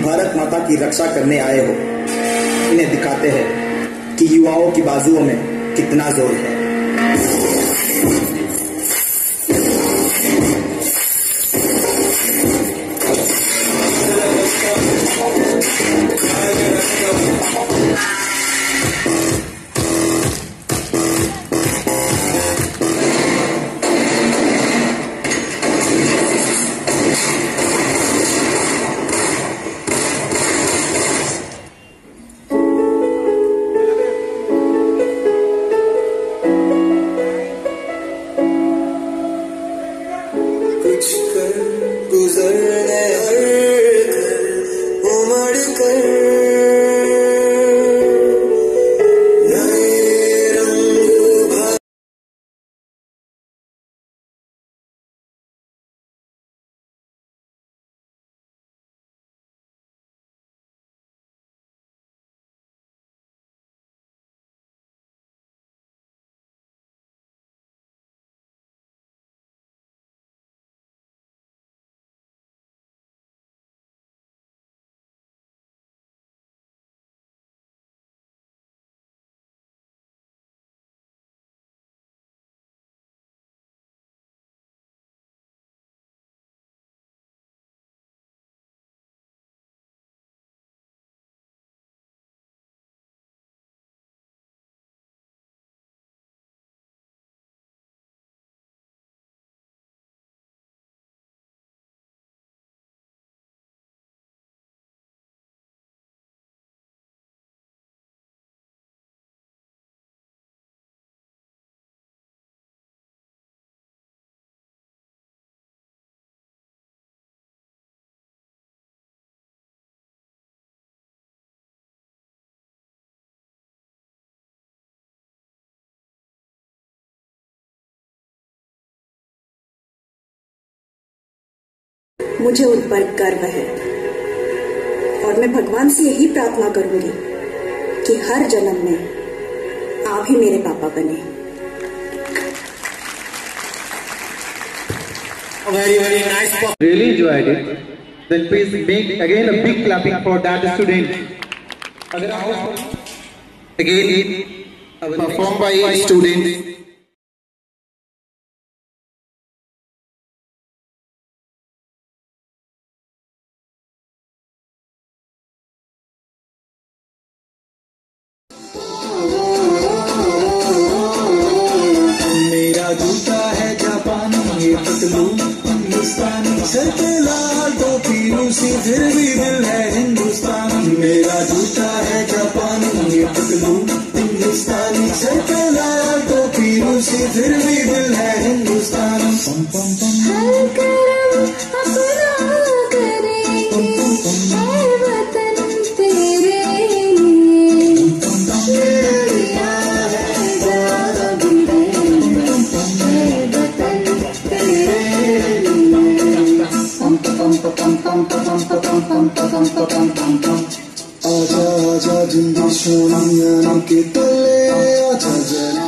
भारत माता की रक्षा करने आए हो, इन्हें दिखाते हैं कि युवाओं की बाजुओं में कितना जोर है। गुजरने हर उमड़ कर नए रंग भर। मुझे उन पर गर्व है और मैं भगवान से यही प्रार्थना करूंगी कि हर जन्म में आप ही मेरे पापा बने। Very, very nice. Really enjoyed it. Then please make again a big clapping for that student. Again, performed by students. जूता है जापानी, ये पतलू हिंदुस्तानी, सर पे लाल टोपी रूसी, फिर भी दिल है हिंदुस्तानी। मेरा जूता है जापानी, ये पतलू हिंदुस्तानी, सर पे लाल टोपी रूसी, फिर भी दिल है हिंदुस्तानी। पम पम पम हर करम अपना करेंगे, है वतन तेरे लिए, दिया है जाग आजा आजा जिंदगी सोनिया के तले, आजा जरा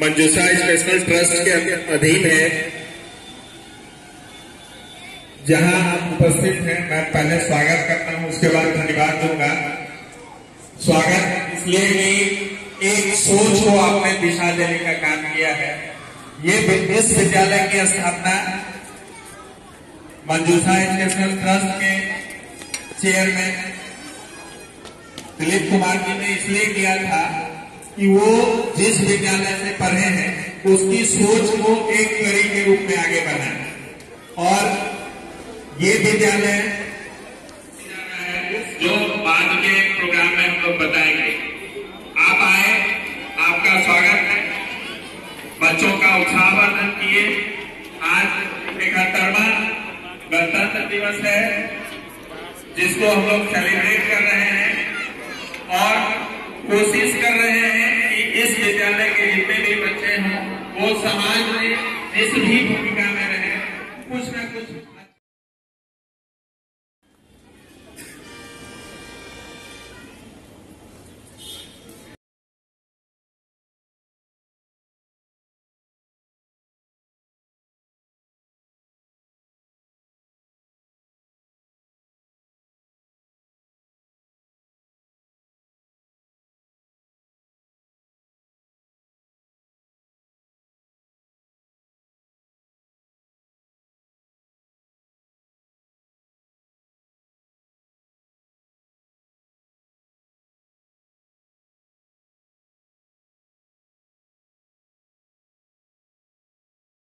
मंजूषा स्पेशल ट्रस्ट के अधीन है, जहां आप उपस्थित हैं। मैं पहले स्वागत करता हूं, उसके बाद धन्यवाद दूंगा। स्वागत इसलिए कि एक सोच को आपने दिशा देने का काम किया है। ये इस विद्यालय की स्थापना मंजूषा एजुकेशनल ट्रस्ट के चेयरमैन दिलीप कुमार जी ने इसलिए किया था कि वो जिस विद्यालय से पढ़े हैं उसकी सोच को एक कड़ी के रूप में आगे बढ़ाए। और ये विद्यालय जो बाद के प्रोग्राम में हम लोग बताएंगे। आप आए, आपका स्वागत है। बच्चों का उत्साहवर्धन किए। आज 71वां गणतंत्र दिवस है, जिसको हम लोग सेलिब्रेट कर रहे हैं और कोशिश कर रहे हैं कि इस विद्यालय के जितने भी बच्चे हों वो समाज में जिस भी भूमिका में रहे कुछ न कुछ